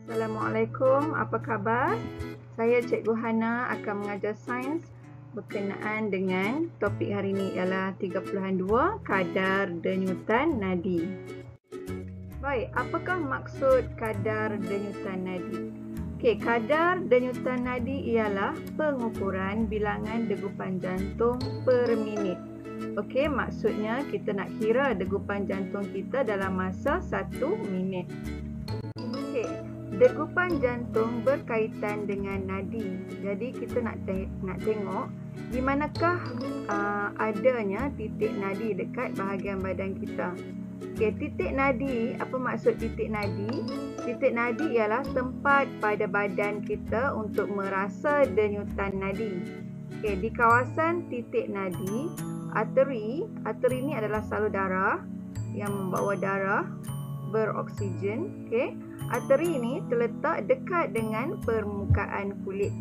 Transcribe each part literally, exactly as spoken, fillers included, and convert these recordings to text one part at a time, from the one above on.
Assalamualaikum, apa khabar? Saya Cikgu Hana akan mengajar sains berkenaan dengan topik hari ini ialah tiga puluh dua kadar denyutan nadi. Baik, apakah maksud kadar denyutan nadi? Okey, kadar denyutan nadi ialah pengukuran bilangan degupan jantung per minit. Okey, maksudnya kita nak kira degupan jantung kita dalam masa satu minit. Okey, degupan jantung berkaitan dengan nadi. Jadi kita nak te nak tengok di manakah uh, adanya titik nadi dekat bahagian badan kita. Okey, titik nadi, apa maksud titik nadi? Titik nadi ialah tempat pada badan kita untuk merasa denyutan nadi. Okey, di kawasan titik nadi, arteri, arteri ini adalah salur darah yang membawa darah beroksigen. Okey, arteri ini terletak dekat dengan permukaan kulit.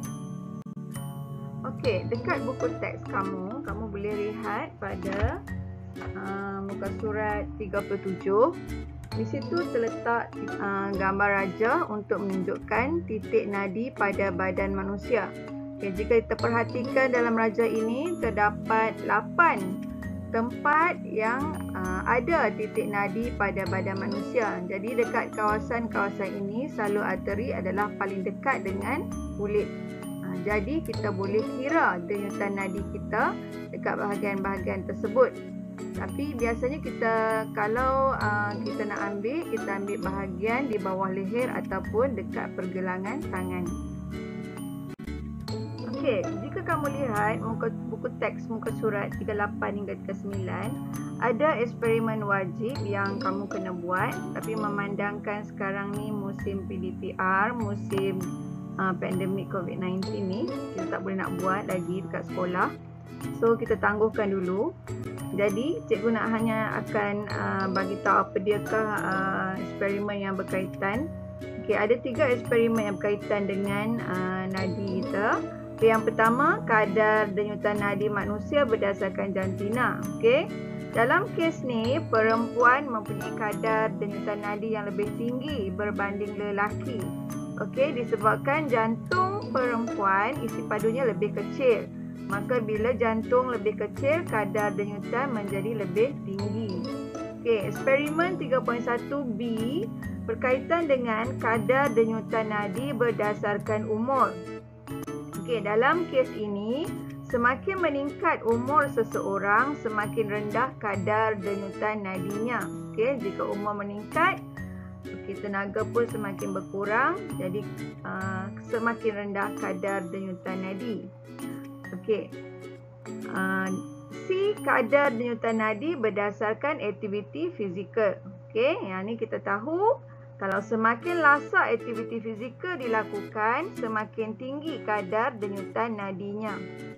Okey, dekat buku teks kamu, kamu boleh lihat pada uh, muka surat tiga puluh tujuh. Di situ terletak uh, gambar raja untuk menunjukkan titik nadi pada badan manusia. Okay, jika kita perhatikan dalam raja ini, terdapat lapan tempat yang uh, ada titik nadi pada badan manusia. Jadi dekat kawasan-kawasan ini, salur arteri adalah paling dekat dengan kulit. Uh, jadi kita boleh kira denyutan nadi kita dekat bahagian-bahagian tersebut. Tapi biasanya kita kalau uh, kita nak ambil, kita ambil bahagian di bawah leher ataupun dekat pergelangan tangan. Okey, jika kamu lihat muka, buku teks muka surat tiga puluh lapan hingga tiga puluh sembilan, ada eksperimen wajib yang kamu kena buat. Tapi memandangkan sekarang ni musim P D P R, musim uh, pandemik COVID sembilan belas ni, kita tak boleh nak buat lagi dekat sekolah. So, kita tangguhkan dulu. Jadi, cikgu nak hanya akan uh, bagi tahu apa diakah uh, eksperimen yang berkaitan. Okey, ada tiga eksperimen yang berkaitan dengan uh, nadi kita. Yang pertama, kadar denyutan nadi manusia berdasarkan jantina. Okey. Dalam kes ni, perempuan mempunyai kadar denyutan nadi yang lebih tinggi berbanding lelaki. Okey, disebabkan jantung perempuan isi padunya lebih kecil. Maka bila jantung lebih kecil, kadar denyutan menjadi lebih tinggi. Okey, eksperimen tiga titik satu B berkaitan dengan kadar denyutan nadi berdasarkan umur. Okey, dalam kes ini, semakin meningkat umur seseorang, semakin rendah kadar denyutan nadinya. Okey, jika umur meningkat, okey, tenaga pun semakin berkurang, jadi uh, semakin rendah kadar denyutan nadi. Okey, uh, C, kadar denyutan nadi berdasarkan aktiviti fizikal. Okey, yang ni kita tahu. Kalau semakin lasak aktiviti fizikal dilakukan, semakin tinggi kadar denyutan nadinya.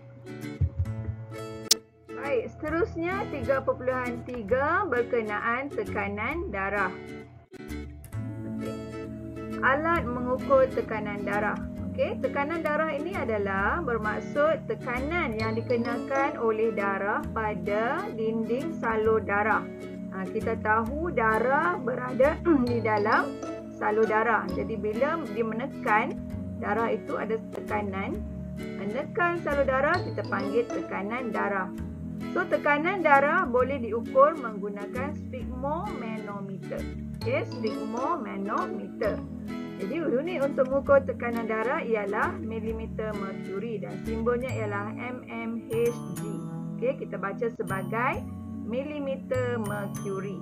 Baik, seterusnya tiga perpuluhan tiga berkenaan tekanan darah. Okey. Alat mengukur tekanan darah. Okey, tekanan darah ini adalah bermaksud tekanan yang dikenakan oleh darah pada dinding salur darah. Ha, kita tahu darah berada di dalam salur darah. Jadi bila dia menekan, darah itu ada tekanan. Menekan salur darah, kita panggil tekanan darah. So, tekanan darah boleh diukur menggunakan sphygmomanometer. Okay, sphygmomanometer. Jadi unit untuk mengukur tekanan darah ialah milimeter merkuri dan simbolnya ialah M M H G. Okay, kita baca sebagai milimeter merkuri.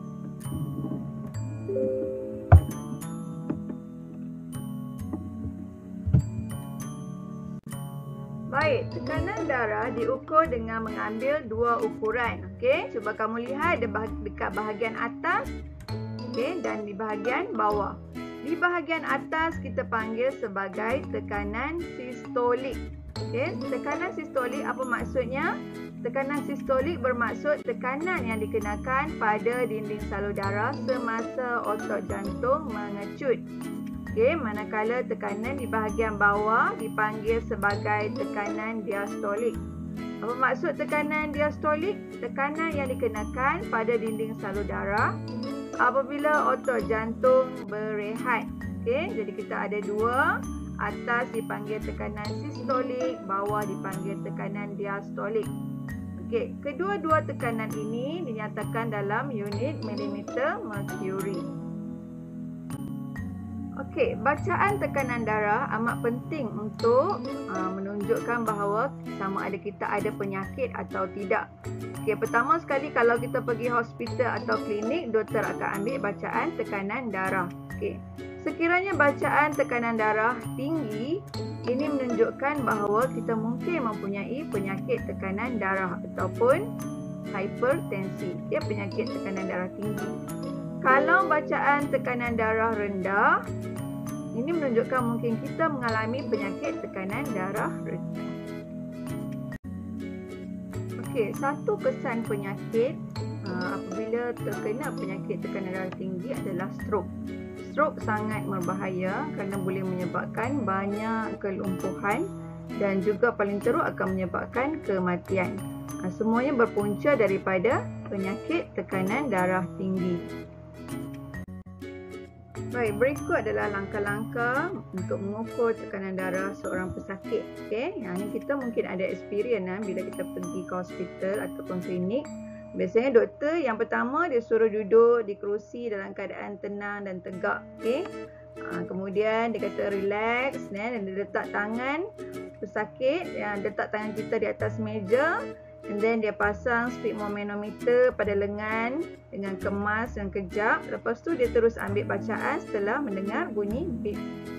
Baik, tekanan darah diukur dengan mengambil dua ukuran. Okey, cuba kamu lihat dekat bahagian atas, okey, dan di bahagian bawah. Di bahagian atas kita panggil sebagai tekanan sistolik. Okey, tekanan sistolik apa maksudnya? Tekanan sistolik bermaksud tekanan yang dikenakan pada dinding salur darah semasa otot jantung mengecut. Okey, manakala tekanan di bahagian bawah dipanggil sebagai tekanan diastolik. Apa maksud tekanan diastolik? Tekanan yang dikenakan pada dinding salur darah apabila otot jantung berehat. Okey, jadi kita ada dua. Atas dipanggil tekanan sistolik, bawah dipanggil tekanan diastolik. Okey, kedua-dua tekanan ini dinyatakan dalam unit milimeter mercury. Okey, bacaan tekanan darah amat penting untuk uh, menunjukkan bahawa sama ada kita ada penyakit atau tidak. Okey, pertama sekali kalau kita pergi hospital atau klinik, doktor akan ambil bacaan tekanan darah. Okey. Sekiranya bacaan tekanan darah tinggi, ini menunjukkan bahawa kita mungkin mempunyai penyakit tekanan darah ataupun hipertensi. Ya, penyakit tekanan darah tinggi. Kalau bacaan tekanan darah rendah, ini menunjukkan mungkin kita mengalami penyakit tekanan darah rendah. Okey, satu kesan penyakit uh, apabila terkena penyakit tekanan darah tinggi adalah stroke. Stroke sangat berbahaya kerana boleh menyebabkan banyak kelumpuhan dan juga paling teruk akan menyebabkan kematian. Ha, semuanya berpunca daripada penyakit tekanan darah tinggi. Baik, berikut adalah langkah-langkah untuk mengukur tekanan darah seorang pesakit. Okay? Yang ini kita mungkin ada experience ha, bila kita pergi ke hospital ataupun klinik. Biasanya doktor yang pertama dia suruh duduk di kerusi dalam keadaan tenang dan tegak. Okay? Ha, kemudian dia kata relax ya, dan dia letak tangan pesakit, ya, letak tangan kita di atas meja, and then dia pasang sphygmomanometer pada lengan dengan kemas dan kejap. Lepas tu dia terus ambil bacaan setelah mendengar bunyi beep.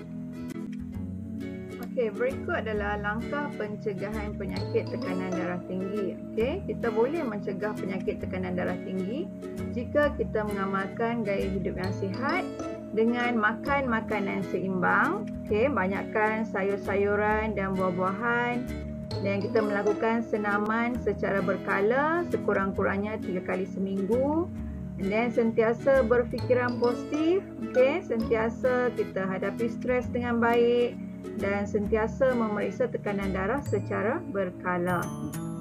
Okey, berikut adalah langkah pencegahan penyakit tekanan darah tinggi. Okey, kita boleh mencegah penyakit tekanan darah tinggi jika kita mengamalkan gaya hidup yang sihat dengan makan makanan seimbang. Okey, banyakkan sayur-sayuran dan buah-buahan, dan kita melakukan senaman secara berkala sekurang-kurangnya tiga kali seminggu. Dan sentiasa berfikiran positif. Okey, sentiasa kita hadapi stres dengan baik dan sentiasa memeriksa tekanan darah secara berkala.